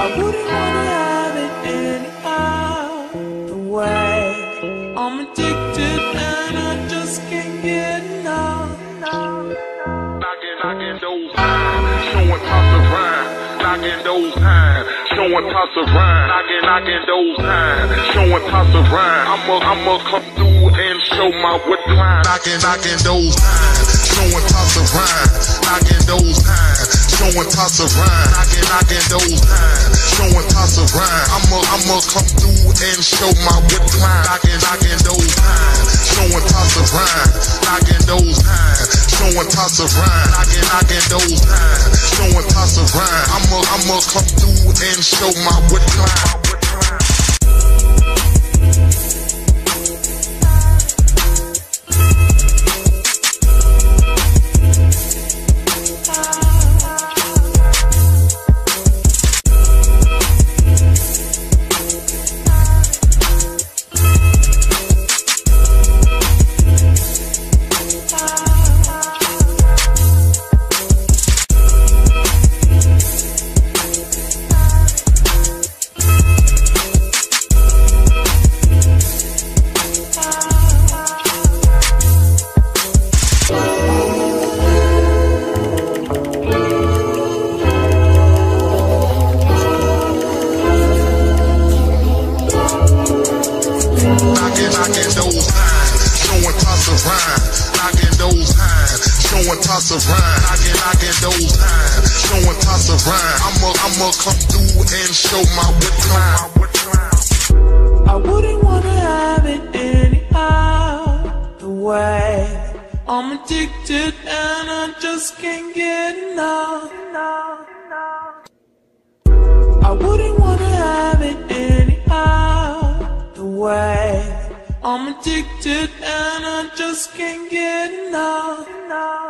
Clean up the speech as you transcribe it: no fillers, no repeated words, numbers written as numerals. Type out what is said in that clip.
I wouldn't wanna have it any other way. I'm addicted and I just can't get enough. Knocking those lines, showing tops of rhyme. Knocking those lines, showing tops of rhyme. Knocking those lines, showing tops of rhyme. I'ma come through and show my wit line. Knocking those lines, showing tops of rhyme. Knocking those lines, showing tops of rhyme. Knocking those lines, showing tops of rhyme. I'ma come through and show my wit line. Knocking those lines, showing tops of rhyme. Knocking those lines, showing tops of rhyme. Knocking those lines, showing tops of rhyme. I'ma come through and show my wit line. Knocking those lines, showing tops of rhyme. Knocking those lines, showing tops of rhyme. Knocking those lines, showing tops of rhyme. I'ma come through and show my wit line. I wouldn't wanna have it any other way. I'm addicted and I just can't get enough. I wouldn't wanna have it any other way. I'm addicted and I just can't get enough.